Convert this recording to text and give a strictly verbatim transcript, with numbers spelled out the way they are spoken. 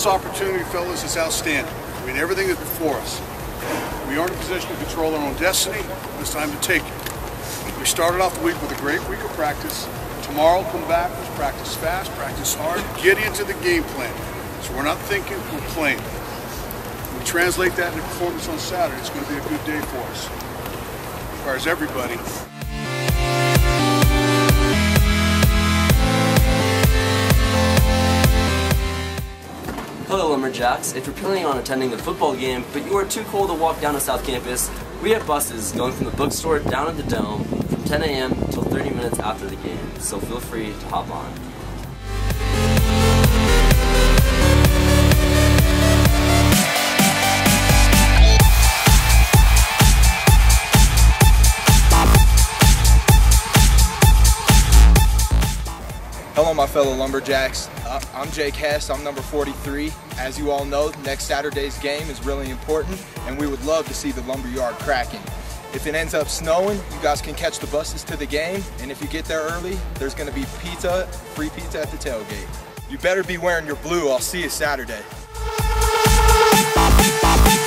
this opportunity, fellas, is outstanding. I mean, everything is before us. We are in a position to control our own destiny. It's time to take it. We started off the week with a great week of practice. Tomorrow, come back, let's practice fast, practice hard, get into the game plan. So we're not thinking, we're playing. When we translate that into performance on Saturday, it's going to be a good day for us. It requires everybody. Hello Lumberjacks. If you're planning on attending the football game, but you are too cold to walk down to South Campus, we have buses going from the bookstore down to the Dome from ten A M until thirty minutes after the game, so feel free to hop on. Hello my fellow Lumberjacks, uh, I'm Jake Hess, I'm number forty-three. As you all know, next Saturday's game is really important and we would love to see the Lumberyard cracking. If it ends up snowing, you guys can catch the buses to the game, and if you get there early, there's going to be pizza, free pizza at the tailgate. You better be wearing your blue, I'll see you Saturday.